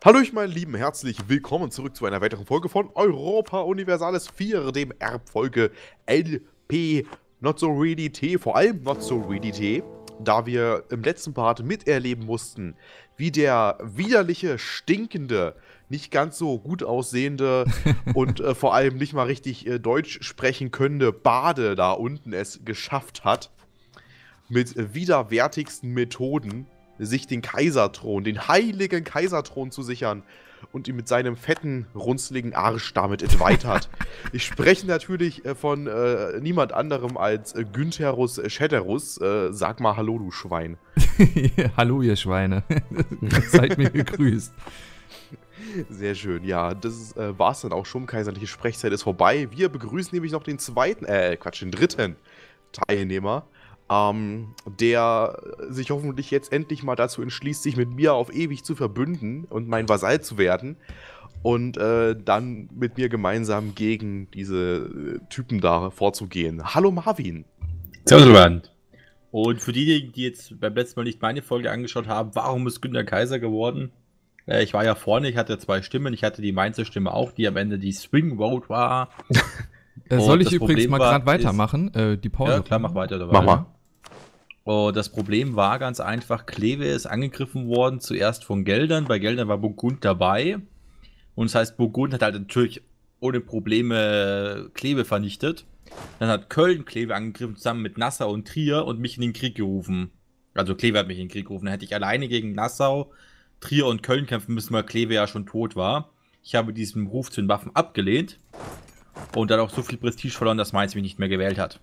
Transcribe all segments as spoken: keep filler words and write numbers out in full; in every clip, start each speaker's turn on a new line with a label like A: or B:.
A: Hallo ich meine Lieben, herzlich willkommen zurück zu einer weiteren Folge von Europa Universalis vier, dem Erbfolge L P Not So Really T, vor allem Not So Really T, da wir im letzten Part miterleben mussten, wie der widerliche, stinkende, nicht ganz so gut aussehende und äh, vor allem nicht mal richtig äh, Deutsch sprechen könnende Bade da unten es geschafft hat, mit äh, widerwärtigsten Methoden sich den Kaiserthron, den heiligen Kaiserthron zu sichern und ihn mit seinem fetten, runzligen Arsch damit entweitert. Ich spreche natürlich äh, von äh, niemand anderem als äh, Güntherus Schäderus. Äh, sag mal Hallo, du Schwein.
B: Hallo, ihr Schweine. Seid mir gegrüßt.
A: Sehr schön, ja, das äh, war es dann auch schon. Kaiserliche Sprechzeit ist vorbei. Wir begrüßen nämlich noch den zweiten, äh, Quatsch, den dritten Teilnehmer. Ähm, der sich hoffentlich jetzt endlich mal dazu entschließt, sich mit mir auf ewig zu verbünden und mein Vasall zu werden und äh, dann mit mir gemeinsam gegen diese äh, Typen da vorzugehen. Hallo Marvin.
C: Servus, Roland. Und für diejenigen, die jetzt beim letzten Mal nicht meine Folge angeschaut haben, warum ist Günther Kaiser geworden? Äh, ich war ja vorne, ich hatte zwei Stimmen, ich hatte die Mainzer Stimme auch, die am Ende die Swing Vote war.
B: Äh, soll ich übrigens mal gerade weitermachen? Äh, die Pause.
C: Ja, klar, mach weiter dabei.
A: Mach mal.
C: Und das Problem war ganz einfach, Kleve ist angegriffen worden, zuerst von Geldern. Bei Geldern war Burgund dabei. Und das heißt, Burgund hat halt natürlich ohne Probleme Kleve vernichtet. Dann hat Köln Kleve angegriffen, zusammen mit Nassau und Trier und mich in den Krieg gerufen. Also Kleve hat mich in den Krieg gerufen. Dann hätte ich alleine gegen Nassau, Trier und Köln kämpfen müssen, weil Kleve ja schon tot war. Ich habe diesen Ruf zu den Waffen abgelehnt. Und dann auch so viel Prestige verloren, dass Mainz mich nicht mehr gewählt hat.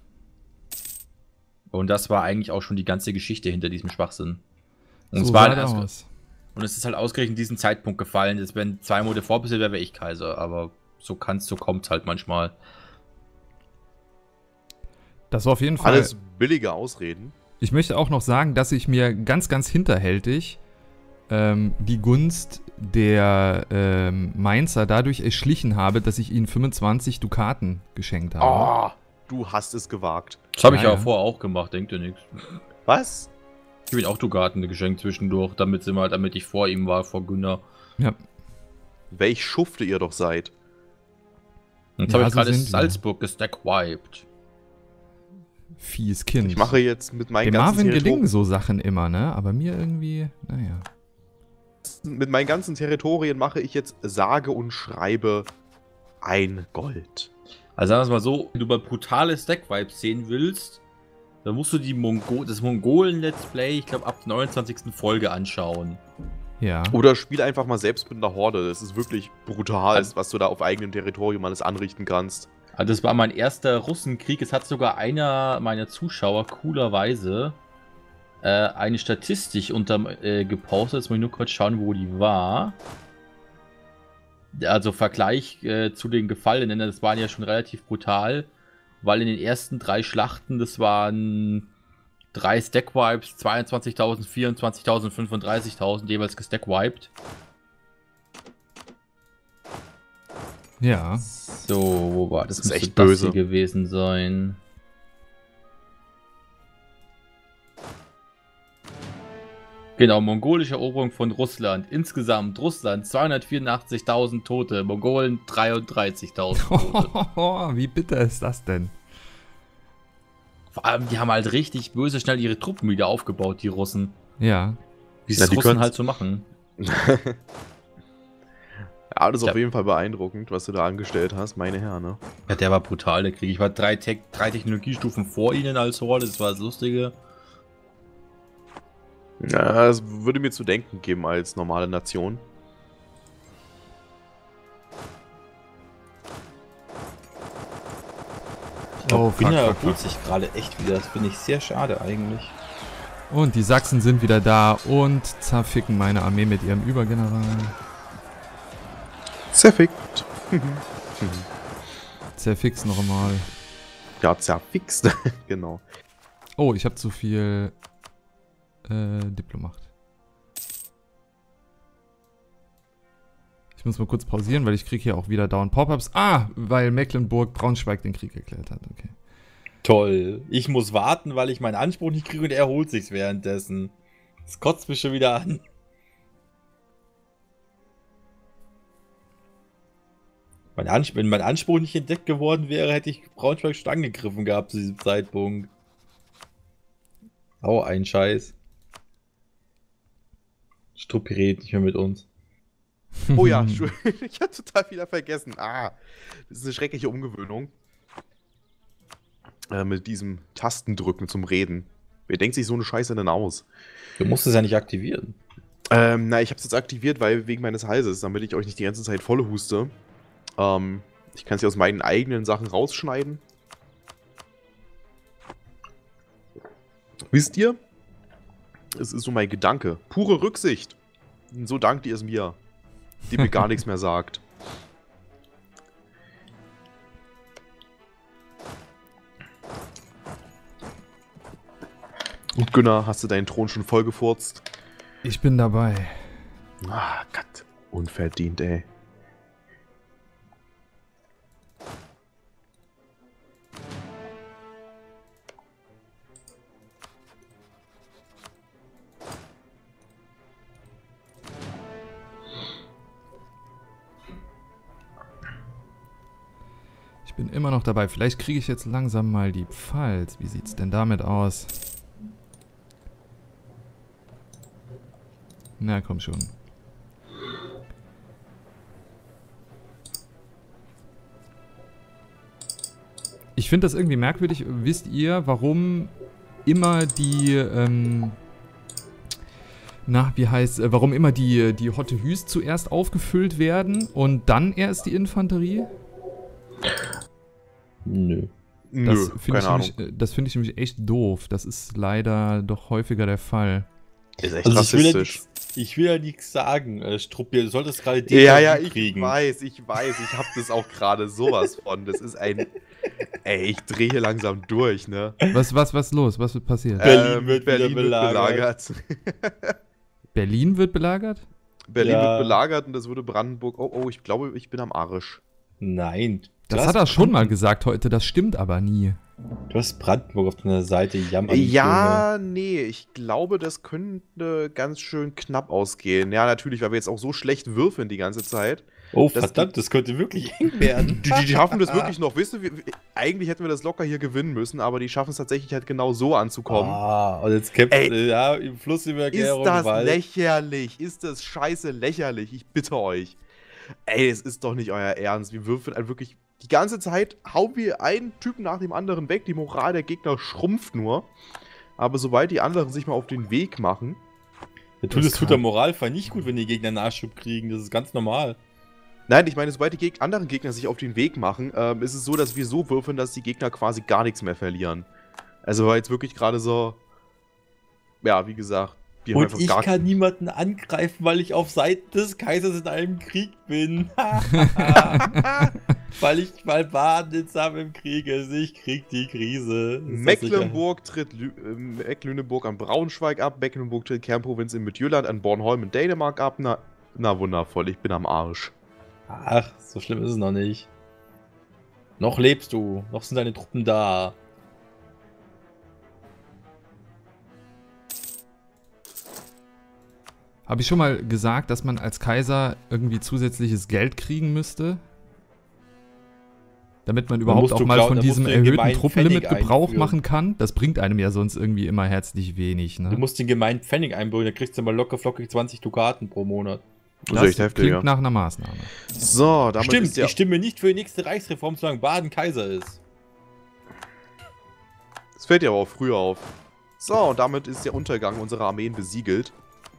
C: Und das war eigentlich auch schon die ganze Geschichte hinter diesem Schwachsinn. Und,
B: So
C: es, war
B: sah
C: halt
B: das
C: also,
B: aus.
C: und es ist halt ausgerechnet in diesen Zeitpunkt gefallen. Dass, wenn zwei Monate vorpassiert wäre, wäre ich Kaiser. Aber so kann's, so kommt's halt manchmal.
B: Das war auf jeden Fall.
A: Alles billige Ausreden.
B: Ich möchte auch noch sagen, dass ich mir ganz, ganz hinterhältig ähm, die Gunst der ähm, Mainzer dadurch erschlichen habe, dass ich ihnen fünfundzwanzig Dukaten geschenkt habe.
A: Oh, du hast es gewagt.
C: Das habe ich
B: Ja,
C: ja
B: ja.
C: vorher auch gemacht, denkt ihr nichts.
A: Was?
C: Ich habe ihm auch Dukaten geschenkt zwischendurch, damit, sie mal, damit ich vor ihm war, vor Günter.
B: Ja.
A: Welch Schufte ihr doch seid.
C: Und jetzt
B: Ja,
C: habe ich
B: so
C: gerade
B: sind wir.
C: Salzburg gestackwiped.
B: Fies Kind.
A: Ich mache jetzt mit meinen
B: Dem
A: ganzen
B: Marvin
A: Territor-
B: gelingen so Sachen immer, ne? Aber mir irgendwie, naja.
A: mit meinen ganzen Territorien mache ich jetzt sage und schreibe ein Gold.
C: Also sagen wir es mal so, wenn du mal brutale Stack-Vibes sehen willst, dann musst du die Mongo das Mongolen-Let's Play, ich glaube, ab der neunundzwanzigsten Folge anschauen.
B: Ja.
A: Oder spiel einfach mal selbst mit einer Horde. Das ist wirklich brutal,
C: Also-
A: was du da auf eigenem Territorium alles anrichten kannst.
C: Also das war mein erster Russenkrieg. Es hat sogar einer meiner Zuschauer coolerweise äh, eine Statistik unter äh, gepostet. Jetzt muss ich nur kurz schauen, wo die war. Also Vergleich äh, zu den Gefallenen, das waren ja schon relativ brutal, weil in den ersten drei Schlachten, das waren drei Stackwipes, zweiundzwanzigtausend, vierundzwanzigtausend, fünfunddreißigtausend jeweils gestackwiped.
B: Ja.
C: So, wo war das?
A: Das ist
C: müsste
A: echt
C: das
A: böse.
C: hier gewesen sein. Genau, mongolische Eroberung von Russland. Insgesamt Russland zweihundertvierundachtzigtausend Tote, Mongolen dreiunddreißigtausend Tote.
B: Wie bitter ist das denn?
C: Vor allem, die haben halt richtig böse schnell ihre Truppen wieder aufgebaut, die Russen.
B: Ja.
C: Wie es
A: Ja, die
C: Russen
A: können's-
C: halt so machen.
A: Ja, das ist
C: Ja.
A: auf jeden Fall beeindruckend, was du da angestellt hast, meine Herren. Ne?
C: Ja, der war brutal, der Krieg. Ich war drei, Te drei Technologiestufen vor ihnen als Horde, das war das Lustige.
A: Ja, das würde mir zu denken geben als normale Nation.
C: Ich
B: Oh,
C: glaube,
B: fuck,
C: Wiener
B: fuck,
C: erholt
B: fuck.
C: sich gerade echt wieder. Das finde ich sehr schade eigentlich.
B: Und die Sachsen sind wieder da und zerficken meine Armee mit ihrem Übergeneral.
A: Zerfickt.
B: Zerfix noch einmal.
A: Ja, zerfixt. Genau.
B: Oh, ich habe zu viel äh, Diplomacht. Ich muss mal kurz pausieren, weil ich kriege hier auch wieder dauernd Pop-Ups. Ah, weil Mecklenburg-Braunschweig den Krieg erklärt hat. Okay.
C: Toll. Ich muss warten, weil ich meinen Anspruch nicht kriege und er holt sich währenddessen. Das kotzt mich schon wieder an. Mein Ans wenn mein Anspruch nicht entdeckt geworden wäre, hätte ich Braunschweig schon angegriffen gehabt zu diesem Zeitpunkt. Oh, ein Scheiß. Struppi redet nicht mehr mit uns.
A: Oh ja, ich hab total wieder vergessen. Ah, das ist eine schreckliche Umgewöhnung. Äh, mit diesem Tastendrücken zum Reden. Wer denkt sich so eine Scheiße denn aus?
C: Du musst es ja nicht aktivieren.
A: Ähm, na, ich hab's jetzt aktiviert, weil wegen meines Halses, damit ich euch nicht die ganze Zeit voll huste. Ähm, ich kann es ja aus meinen eigenen Sachen rausschneiden. Wisst ihr? Es ist so mein Gedanke. Pure Rücksicht. Und so dankt ihr es mir, die mir gar nichts mehr sagt. Und Günner, hast du deinen Thron schon voll gefurzt?
B: Ich bin dabei.
A: Ah, Gott. Unverdient, ey.
B: Ich bin immer noch dabei. Vielleicht kriege ich jetzt langsam mal die Pfalz. Wie sieht's denn damit aus? Na, komm schon. Ich finde das irgendwie merkwürdig. Wisst ihr, warum immer die, ähm... Na, wie heißt, äh, warum immer die, die Hotte Hüst zuerst aufgefüllt werden und dann erst die Infanterie?
C: Nö.
B: Das
A: Nö,
B: finde ich,
A: keine
B: nämlich- äh, das find ich nämlich echt doof. Das ist leider doch häufiger der Fall.
A: Ist echt
C: Also ich will, ja
A: rassistisch.
C: nix, ich will ja nichts sagen, äh, Struppi. Du solltest gerade den
A: Ja, ja, ich
C: kriegen.
A: weiß, ich weiß, ich hab das auch gerade sowas von. Das ist ein... Ey, ich drehe hier langsam durch, ne?
B: Was, was, was los? Was wird passiert?
C: Berlin wird wieder belagert.
A: belagert.
B: Berlin wird belagert?
A: Berlin
C: Ja.
A: wird belagert und das würde Brandenburg... Oh, oh, ich glaube, ich bin am Arsch.
C: Nein. Du
B: Das
C: hast
B: hat er schon mal
C: Brandenburg-
B: gesagt heute, das stimmt aber nie.
C: Du hast Brandenburg auf deiner Seite, jammer nicht, Junge.
A: Ja, nee, ich glaube, das könnte ganz schön knapp ausgehen. Ja, natürlich, weil wir jetzt auch so schlecht würfeln die ganze Zeit.
C: Oh,
A: das-
C: verdammt, das könnte wirklich eng werden.
A: Die, die schaffen das wirklich noch. Wisst ihr, wir, eigentlich hätten wir das locker hier gewinnen müssen, aber die schaffen es tatsächlich halt genau so anzukommen.
C: Ah, und jetzt kämpft
A: Ey,
C: äh, ja, im
A: Ist
C: Flussüberquerung.
A: das
C: Wald.
A: lächerlich? Ist das scheiße lächerlich? Ich bitte euch. Ey, es ist doch nicht euer Ernst. Wir würfeln halt wirklich die ganze Zeit, hauen wir einen Typen nach dem anderen weg. Die Moral der Gegner schrumpft nur. Aber sobald die anderen sich mal auf den Weg machen.
C: Ja, tut,
B: Das
C: es tut
B: kann-
C: der Moralfall nicht gut, wenn die Gegner Nachschub kriegen. Das ist ganz normal.
A: Nein, ich meine, sobald die Geg anderen Gegner sich auf den Weg machen, ähm, ist es so, dass wir so würfeln, dass die Gegner quasi gar nichts mehr verlieren. Also war jetzt wirklich gerade so. Ja, wie gesagt. Wir haben
C: Und
A: einfach
C: ich
A: gar
C: kann niemanden angreifen, weil ich auf Seiten des Kaisers in einem Krieg bin. weil ich, weil Baden jetzt im Krieg ist. Ich krieg die Krise. Ist das
A: Mecklenburg tritt Lü äh, Mecklenburg an Braunschweig ab, Mecklenburg tritt Kernprovinz in Midtjylland an Bornholm in Dänemark ab. Na, na wundervoll, ich bin am Arsch.
C: sicher? Ach, so schlimm ist es noch nicht. Noch lebst du. Noch sind deine Truppen da.
B: Habe ich schon mal gesagt, dass man als Kaiser irgendwie zusätzliches Geld kriegen müsste? Damit man überhaupt
C: musst
B: auch
C: du
B: mal
C: glaub-
B: von
C: da musst
B: diesem
C: du den
B: erhöhten
C: gemeinen
B: Truppenlimit
C: Pfennig
B: Gebrauch
C: einführen.
B: machen kann? Das bringt einem ja sonst irgendwie immer herzlich wenig, ne?
C: Du musst den gemeinen Pfennig einbauen, da kriegst du mal locker flockig zwanzig Dukaten pro Monat.
A: Das ist echt heftig,
B: klingt
A: ja.
B: nach einer Maßnahme.
A: So, damit
C: Stimmt,
A: ist ja.
C: ich stimme nicht für die nächste Reichsreform, solange Baden Kaiser ist.
A: Das fällt dir aber auch früher auf. So, und damit ist der Untergang unserer Armeen besiegelt.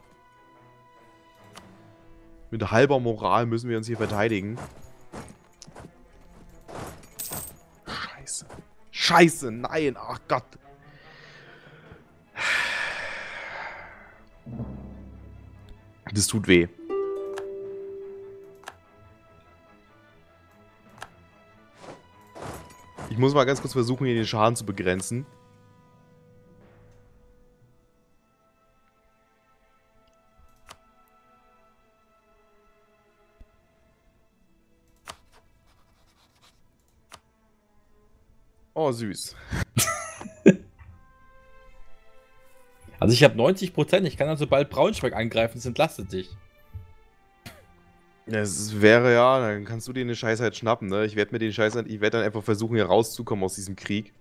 A: Mit halber Moral müssen wir uns hier verteidigen. Scheiße. Scheiße, nein, ach Gott. Das tut weh. Ich muss mal ganz kurz versuchen, hier den Schaden zu begrenzen. Oh, süß.
C: Also ich habe neunzig Prozent, ich kann also bald Braunschweig angreifen, das entlastet dich.
A: Es wäre ja, dann kannst du dir eine Scheißheit schnappen, ne? Ich werde mir den Scheißheit, ich werde dann einfach versuchen, hier rauszukommen aus diesem Krieg.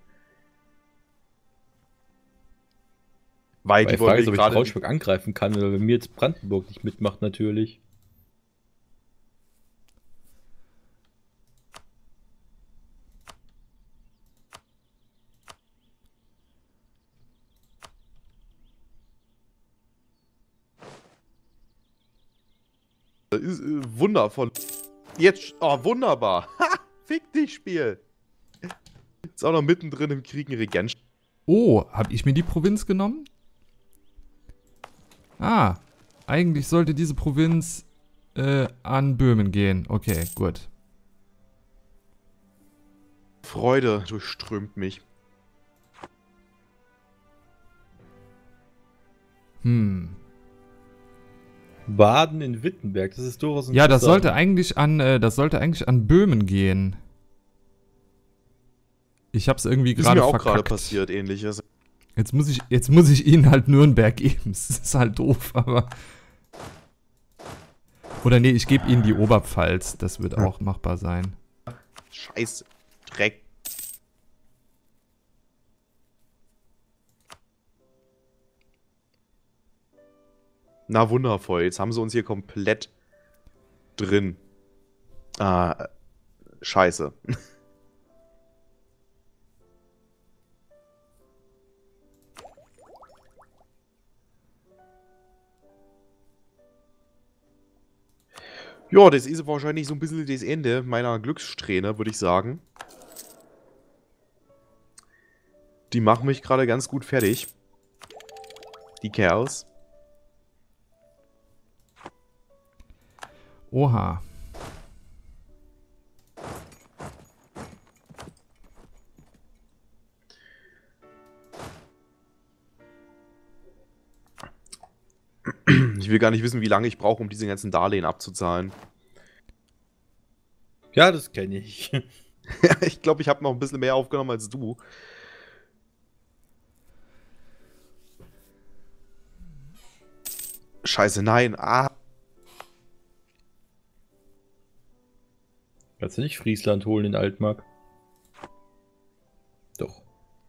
A: Weil
C: Weil
A: die
C: die
A: wollen
C: Frage ist,
A: mich
C: ob ich
A: gerade.
C: Braunschweig angreifen kann, oder wenn mir jetzt Brandenburg nicht mitmacht, natürlich.
A: Ist, äh, wundervoll. Jetzt. Oh, wunderbar. Ha! Fick dich, Spiel. Ist auch noch mittendrin im Krieg ein Regent.
B: Oh, habe ich mir die Provinz genommen? Ah, eigentlich sollte diese Provinz äh, an Böhmen gehen. Okay, gut.
A: Freude durchströmt mich.
B: Hm.
C: Baden in Wittenberg, das ist durchaus
B: Ja, das
C: interessant.
B: sollte eigentlich an, äh, das sollte eigentlich an Böhmen gehen. Ich hab's irgendwie
A: Ist
B: gerade
A: mir auch gerade
B: verkackt.
A: passiert, ähnliches.
B: Jetzt muss ich, jetzt muss ich ihnen halt Nürnberg geben. Das ist halt doof, aber. Oder nee, ich gebe ihnen die Oberpfalz. Das wird auch machbar sein.
A: Scheiß Dreck. Na wundervoll, jetzt haben sie uns hier komplett drin. Ah, scheiße. Ja, das ist wahrscheinlich so ein bisschen das Ende meiner Glückssträhne, würde ich sagen. Die machen mich gerade ganz gut fertig. Die Kerls.
B: Oha.
A: Ich will gar nicht wissen, wie lange ich brauche, um diese ganzen Darlehen abzuzahlen.
C: Ja, das kenne ich.
A: Ich glaube, ich habe noch ein bisschen mehr aufgenommen als du. Scheiße, nein. Ah.
C: Kannst du nicht Friesland holen in Altmark? Doch.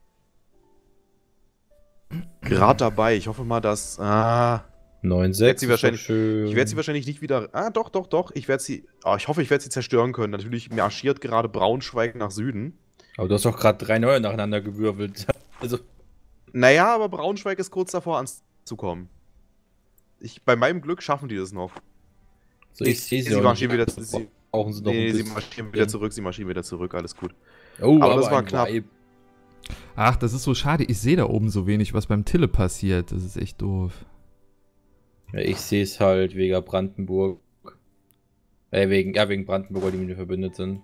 A: Gerade dabei. Ich hoffe mal, dass. Ah.
C: neun
A: Ich werde
C: sechs
A: sie,
C: ist doch
A: wahrscheinlich,
C: schön.
A: ich werd sie wahrscheinlich nicht wieder. Ah, doch, doch, doch. Ich werde sie. Oh, ich hoffe, ich werde sie zerstören können. Natürlich marschiert gerade Braunschweig nach Süden.
C: Aber du hast doch gerade drei neue nacheinander gewürfelt. Also,
A: Naja, aber Braunschweig ist kurz davor anzukommen. Ich, bei meinem Glück schaffen die das noch.
C: so ich sehe sie
A: Sie
C: auch
A: marschieren
C: nicht.
A: wieder. Sie,
C: Brauchen sie noch
A: nee,
C: ein
A: sie
C: bisschen.
A: marschieren wieder zurück. Sie marschieren wieder zurück. Alles gut.
C: Oh,
A: Aber
C: aber,
A: das war
C: ein
A: knapp.
C: Vibe.
B: Ach, das ist so schade. Ich sehe da oben so wenig, was beim Tille passiert. Das ist echt doof.
C: Ja, ich sehe es halt wegen Brandenburg. Äh, wegen, ja, wegen Brandenburg, weil die mit mir verbündet sind.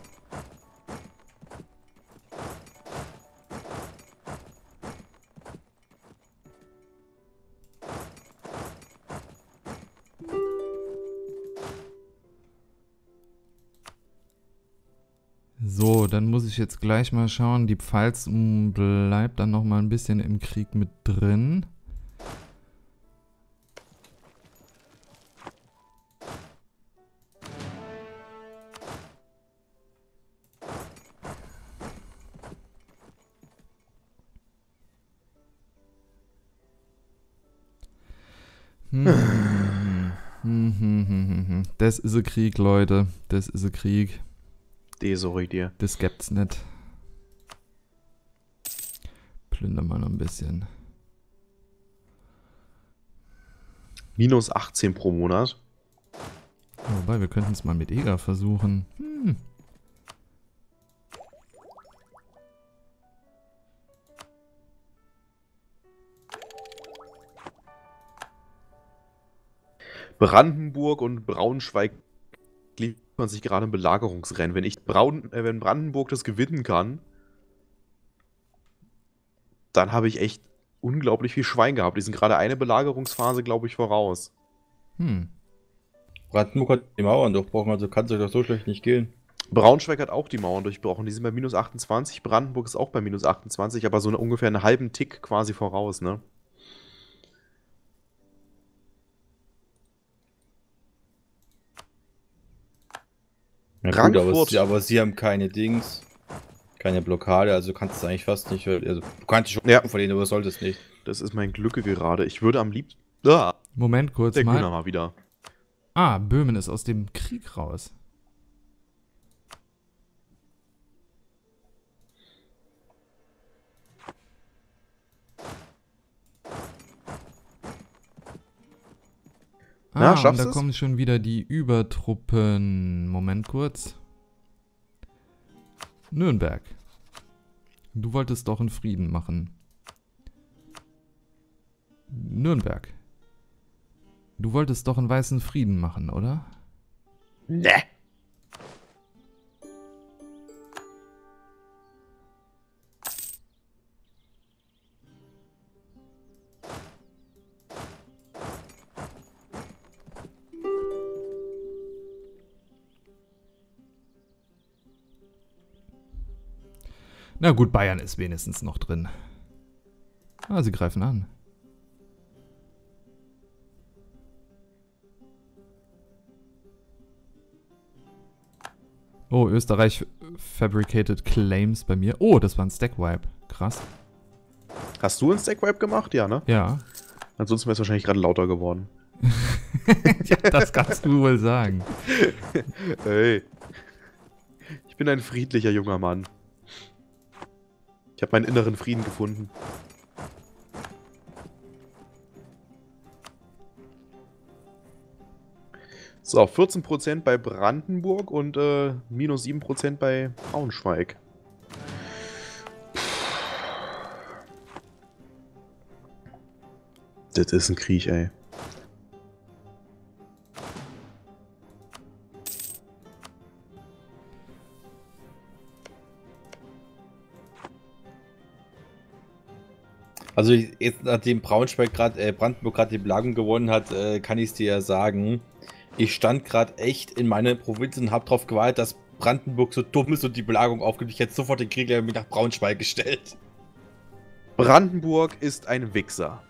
B: So, dann muss ich jetzt gleich mal schauen. Die Pfalz mh, bleibt dann noch mal ein bisschen im Krieg mit drin. Hm, hm, hm, hm, hm, hm, hm. Das ist ein Krieg, Leute. Das ist ein Krieg.
A: Die sorry dir.
B: Das gibt's nicht. Plündern wir noch ein bisschen.
A: Minus achtzehn pro Monat.
B: Wobei, wir könnten es mal mit Eger versuchen. Hm.
A: Brandenburg und Braunschweig liefern sich gerade ein Belagerungsrennen. Wenn ich Braun, äh, wenn Brandenburg das gewinnen kann, dann habe ich echt unglaublich viel Schwein gehabt. Die sind gerade eine Belagerungsphase, glaube ich, voraus.
B: Hm.
C: Brandenburg hat die Mauern durchbrochen, also kann es euch doch so schlecht nicht gehen.
A: Braunschweig hat auch die Mauern durchbrochen. Die sind bei minus achtundzwanzig. Brandenburg ist auch bei minus achtundzwanzig, aber so eine, ungefähr einen halben Tick quasi voraus, ne?
C: Ja, gut, aber,
A: Frankfurt.
C: sie, aber sie haben keine Dings, keine Blockade, also du kannst es eigentlich fast nicht. Also, du kannst schon
A: Ja.
C: verlieren, aber solltest nicht.
A: Das ist mein Glücke gerade. Ich würde am liebsten... Ah,
B: Moment kurz
A: der Kühner
B: mal.
A: mal wieder.
B: Ah, Böhmen ist aus dem Krieg raus.
A: Na,
B: Ah, und
A: schaffst
B: da
A: du's?
B: kommen schon wieder die Übertruppen. Moment kurz. Nürnberg. Du wolltest doch einen Frieden machen. Nürnberg. Du wolltest doch einen weißen Frieden machen, oder?
A: Ne.
B: Na gut, Bayern ist wenigstens noch drin. Ah, sie greifen an. Oh, Österreich fabricated claims bei mir. Oh, das war ein Stack-Wipe. Krass.
A: Hast du einen Stack-Wipe gemacht? Ja, ne?
B: Ja.
A: Ansonsten wäre es wahrscheinlich gerade lauter geworden.
B: Ja, das kannst du wohl sagen.
A: Hey. Ich bin ein friedlicher junger Mann. Ich habe meinen inneren Frieden gefunden. So, vierzehn Prozent bei Brandenburg und äh, minus sieben Prozent bei Braunschweig. Das ist ein Krieg, ey.
C: Also jetzt, nachdem Braunschweig gerade, äh, Brandenburg gerade die Belagerung gewonnen hat, äh, kann ich es dir ja sagen. Ich stand gerade echt in meiner Provinz und habe darauf gewartet, dass Brandenburg so dumm ist und die Belagerung aufgibt. Ich hätte sofort den Krieg mich nach Braunschweig gestellt.
A: Brandenburg ist ein Wichser.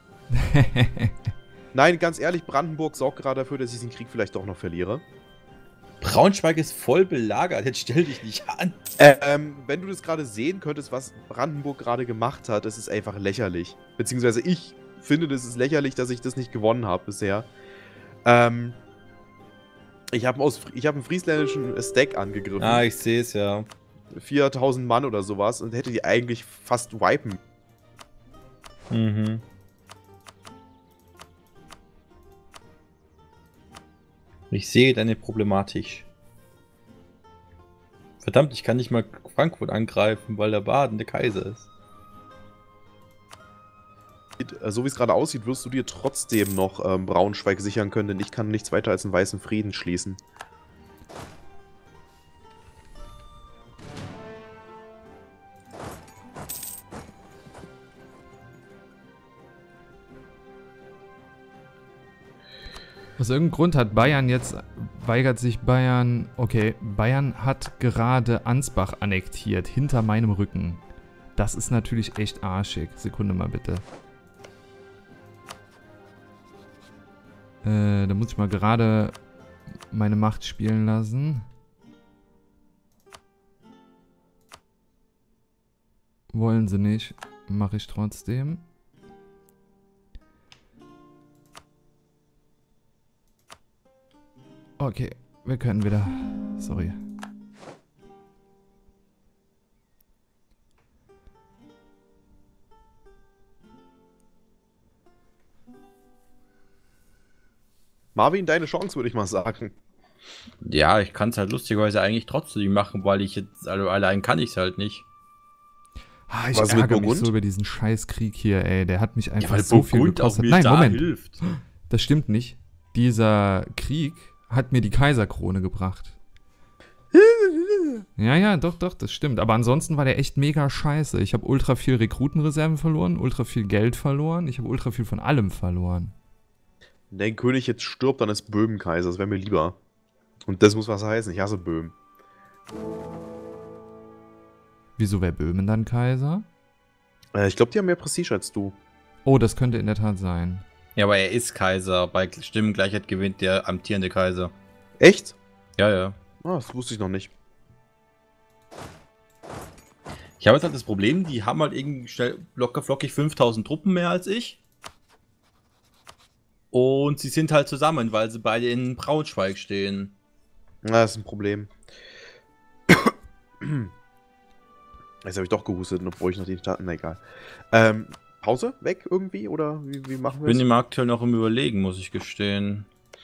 A: Nein, ganz ehrlich, Brandenburg sorgt gerade dafür, dass ich den Krieg vielleicht doch noch verliere.
C: Braunschweig ist voll belagert, jetzt stell dich nicht an.
A: Ähm, wenn du das gerade sehen könntest, was Brandenburg gerade gemacht hat, das ist einfach lächerlich. Beziehungsweise ich finde, das ist lächerlich, dass ich das nicht gewonnen habe bisher. Ähm, ich habe hab einen friesländischen Stack angegriffen.
C: Ah, ich sehe es ja.
A: viertausend Mann oder sowas und hätte die eigentlich fast wipen.
C: Mhm. Ich sehe deine Problematik. Verdammt, ich kann nicht mal Frankfurt angreifen, weil der Baden der Kaiser ist.
A: So wie es gerade aussieht, wirst du dir trotzdem noch ähm, Braunschweig sichern können, denn ich kann nichts weiter als einen weißen Frieden schließen.
B: Aus irgendeinem Grund hat Bayern jetzt, weigert sich Bayern, okay, Bayern hat gerade Ansbach annektiert, hinter meinem Rücken. Das ist natürlich echt arschig. Sekunde mal bitte. Äh, da muss ich mal gerade meine Macht spielen lassen. Wollen sie nicht, mache ich trotzdem. Okay, wir können wieder. Sorry.
A: Marvin, deine Chance, würde ich mal sagen.
C: Ja, ich kann es halt lustigerweise eigentlich trotzdem machen, weil ich jetzt, also allein kann ich es halt nicht.
B: Ah, ich
A: Was mit
B: ärgere mich
A: Burgund?
B: so über diesen Scheißkrieg hier, ey. Der hat mich einfach
C: weil
B: so viel
C: Burgund auch
B: gekostet.
C: mir
B: Nein,
C: da
B: Moment.
C: hilft.
B: Das stimmt nicht. Dieser Krieg hat mir die Kaiserkrone gebracht. Ja, ja, doch, doch, das stimmt. Aber ansonsten war der echt mega scheiße. Ich habe ultra viel Rekrutenreserven verloren, ultra viel Geld verloren. Ich habe ultra viel von allem verloren.
A: Wenn der König jetzt stirbt, dann ist Böhmen Kaiser. Das wäre mir lieber. Und das muss was heißen. Ich hasse Böhmen.
B: Wieso wäre Böhmen dann Kaiser?
A: Äh, ich glaube, die haben mehr Prestige als du.
B: Oh, das könnte in der Tat sein.
C: Ja, aber er ist Kaiser. Bei Stimmengleichheit gewinnt der amtierende Kaiser.
A: Echt?
C: Ja, ja.
A: Ah, das wusste ich noch nicht.
C: Ich habe jetzt halt das Problem, die haben halt irgendwie schnell locker flockig fünftausend Truppen mehr als ich. Und sie sind halt zusammen, weil sie beide in Braunschweig stehen.
A: Na, das ist ein Problem. Jetzt habe ich doch gehustet, obwohl ich noch die Staaten. Na egal. Ähm, Pause? Weg irgendwie? Oder wie, wie machen
C: Ich
A: wir
C: bin
A: es?
C: im aktuell noch im Überlegen, muss ich gestehen.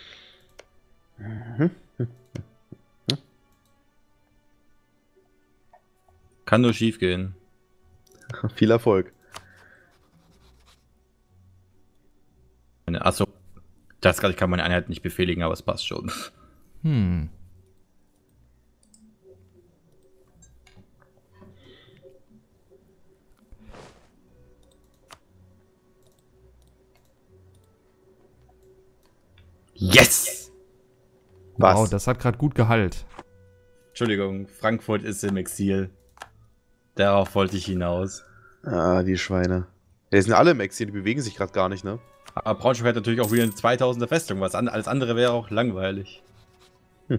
C: Kann nur schief gehen.
A: Viel Erfolg.
C: Achso, das gerade, ich kann meine Einheit nicht befehligen, aber es passt schon.
B: Hm.
C: Yes!
A: Was?
B: Wow, das hat gerade gut Gehalt.
C: Entschuldigung, Frankfurt ist im Exil. Darauf wollte ich hinaus.
A: Ah, die Schweine. Ja, die sind alle im Exil, die bewegen sich gerade gar nicht, ne?
C: Aber Braunschweig hat natürlich auch wieder eine zweitausender Festung, was an, alles andere wäre auch langweilig.
A: Hm.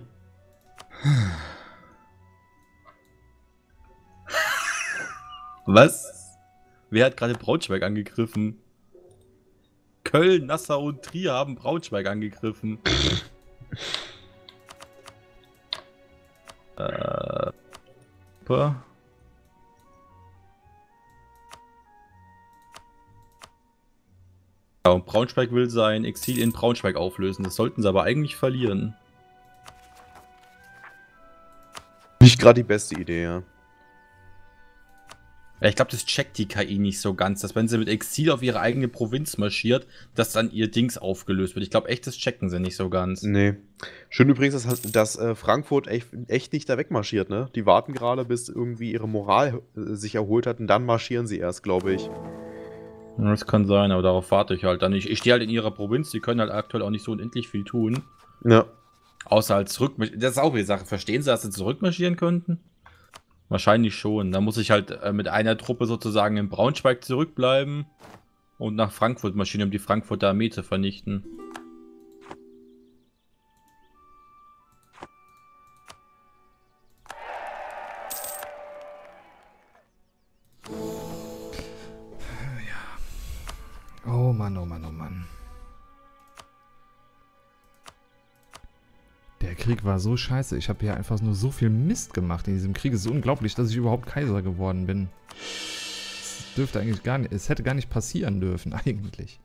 C: Was? Wer hat gerade Braunschweig angegriffen? Köln, Nassau und Trier haben Braunschweig angegriffen. äh. Super. Ja, und Braunschweig will sein Exil in Braunschweig auflösen. Das sollten sie aber eigentlich verlieren.
A: Nicht gerade die beste Idee, ja.
C: Ja, ich glaube, das checkt die K I nicht so ganz, dass wenn sie mit Exil auf ihre eigene Provinz marschiert, dass dann ihr Dings aufgelöst wird. Ich glaube echt, das checken sie nicht so ganz.
A: Nee. Schön übrigens, dass, dass äh, Frankfurt echt, echt nicht da wegmarschiert, ne? Die warten gerade, bis irgendwie ihre Moral äh, sich erholt hat und dann marschieren sie erst, glaube ich.
C: Ja, das kann sein, aber darauf warte ich halt dann nicht. Ich stehe halt in ihrer Provinz, die können halt aktuell auch nicht so unendlich viel tun.
A: Ja.
C: Außer halt zurück. Das ist auch wieder die Sache. Verstehen sie, dass sie zurückmarschieren könnten? Wahrscheinlich schon. Da muss ich halt äh, mit einer Truppe sozusagen in Braunschweig zurückbleiben und nach Frankfurt marschieren, um die Frankfurter Armee zu vernichten.
B: Oh Mann, oh Mann, oh Mann. Der Krieg war so scheiße. Ich habe hier einfach nur so viel Mist gemacht in diesem Krieg. Es ist unglaublich, dass ich überhaupt Kaiser geworden bin. Es dürfte eigentlich gar nicht, es hätte gar nicht passieren dürfen, eigentlich.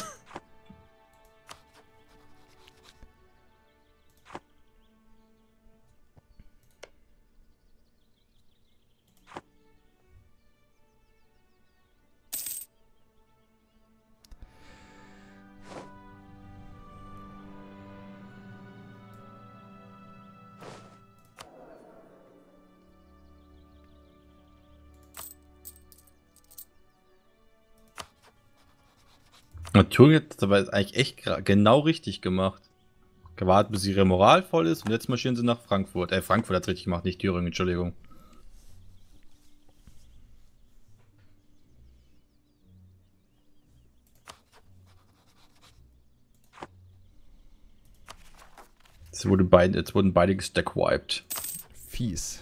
C: Thüringen hat das aber eigentlich echt genau richtig gemacht. Gewartet, bis ihre Moral voll ist und jetzt marschieren sie nach Frankfurt. Äh, Frankfurt hat richtig gemacht, nicht Thüringen, Entschuldigung. Jetzt, wurde beide, jetzt wurden beide gestackwiped.
B: Fies.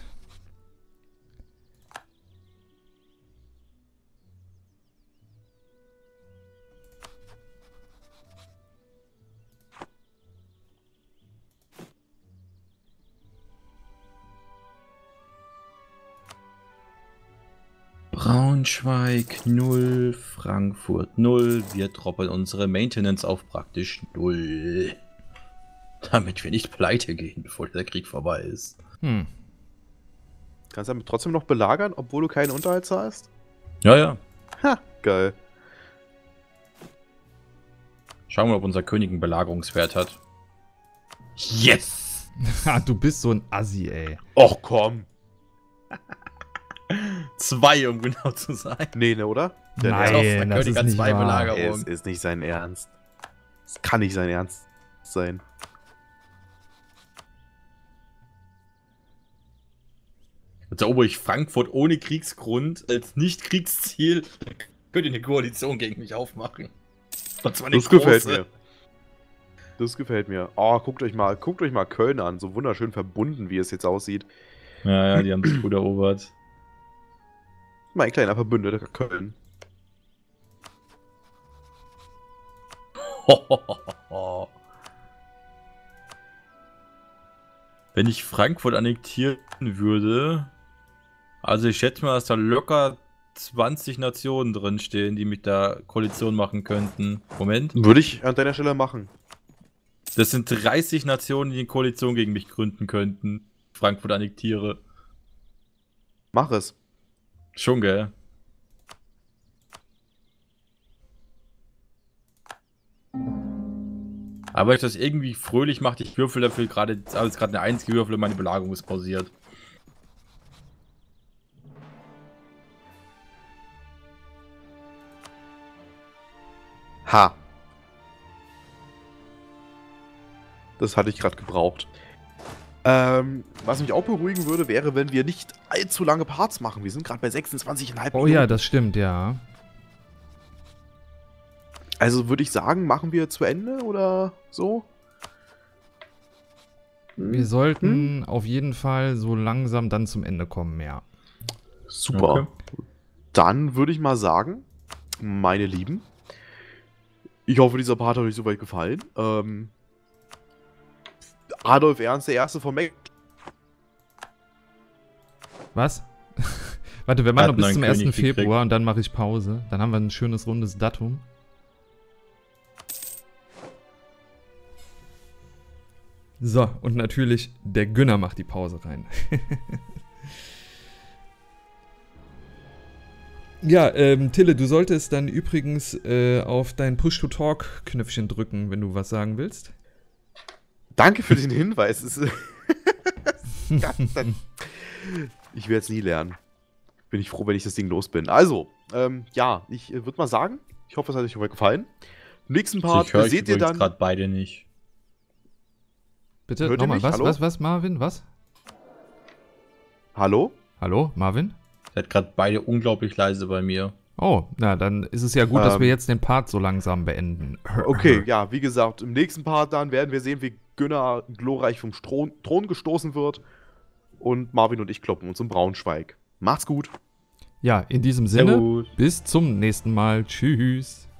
C: Braunschweig null, Frankfurt null. Wir droppen unsere Maintenance auf praktisch null. Damit wir nicht pleite gehen, bevor der Krieg vorbei ist.
B: Hm.
A: Kannst du damit trotzdem noch belagern, obwohl du keinen Unterhalt zahlst?
C: Ja, ja.
A: Ha, geil.
C: Schauen wir, ob unser König einen Belagerungswert hat. Yes!
B: Ha, du bist so ein Assi, ey.
A: Och, komm.
C: Zwei, um genau zu sein.
A: Nee, ne, oder? Der
B: Nein,
A: Ernst?
B: das
C: König
B: ist
C: hat
B: nicht
C: zwei
B: wahr.
C: Belagerungen.
A: Es ist nicht sein Ernst. Es kann nicht sein Ernst sein.
C: Jetzt erober ich Frankfurt ohne Kriegsgrund als Nicht-Kriegsziel. Könnt ihr eine Koalition gegen mich aufmachen. Und zwar eine
A: Das gefällt
C: große.
A: mir. Das gefällt mir. Oh, guckt euch mal, guckt euch mal Köln an. So wunderschön verbunden, wie es jetzt aussieht.
C: Ja, ja, die haben sich gut erobert.
A: Mein kleiner Verbündeter Köln.
C: Wenn ich Frankfurt annektieren würde, also ich schätze mal, dass da locker zwanzig Nationen drinstehen, die mit der Koalition machen könnten. Moment.
A: Würde ich an deiner Stelle machen.
C: Das sind dreißig Nationen, die eine Koalition gegen mich gründen könnten. Frankfurt annektiere.
A: Mach es.
C: Schon, gell? Aber ich das irgendwie fröhlich macht, ich würfel dafür gerade, also gerade eine eins gewürfelt und meine Belagerung ist pausiert.
A: Ha. Das hatte ich gerade gebraucht. Ähm, was mich auch beruhigen würde, wäre, wenn wir nicht allzu lange Parts machen. Wir sind gerade bei sechsundzwanzig Komma fünf
B: Oh
A: Minuten.
B: ja, das stimmt, ja.
A: Also würde ich sagen, machen wir zu Ende oder so? Hm?
B: Wir sollten hm? auf jeden Fall so langsam dann zum Ende kommen, ja.
A: Super. Okay. Dann würde ich mal sagen, meine Lieben, ich hoffe, dieser Part hat euch soweit gefallen. Ähm, Adolf Ernst, der Erste von Mac.
B: Was? Warte, wir machen noch bis
C: einen
B: zum ersten Februar
C: gekriegt.
B: und dann mache ich Pause. Dann haben wir ein schönes, rundes Datum. So, und natürlich, der Günner macht die Pause rein. Ja, ähm, Tille, du solltest dann übrigens äh, auf dein Push-to-Talk-Knöpfchen drücken, wenn du was sagen willst.
A: Danke für den Hinweis. Es ist ich werde es nie lernen. Bin ich froh, wenn ich das Ding los bin. Also, ähm, ja, ich äh, würde mal sagen, ich hoffe, es hat euch gefallen. Im nächsten Part
C: ich höre
A: seht ihr dann
C: gerade beide nicht.
B: Bitte,
A: Hört ihr
B: nochmal,
A: mich?
B: was,
A: Hallo?
B: was, was, Marvin, was?
A: Hallo?
B: Hallo, Marvin?
C: Ihr seid gerade beide unglaublich leise bei mir.
B: Oh, na, dann ist es ja gut, dass
A: Ähm,
B: wir jetzt den Part so langsam beenden.
A: Okay, ja, wie gesagt, im nächsten Part dann werden wir sehen, wie Günner glorreich vom Stron Thron gestoßen wird. Und Marvin und ich kloppen uns in Braunschweig. Macht's gut.
B: Ja, in diesem Sinne,
C: Servus.
B: bis zum nächsten Mal. Tschüss.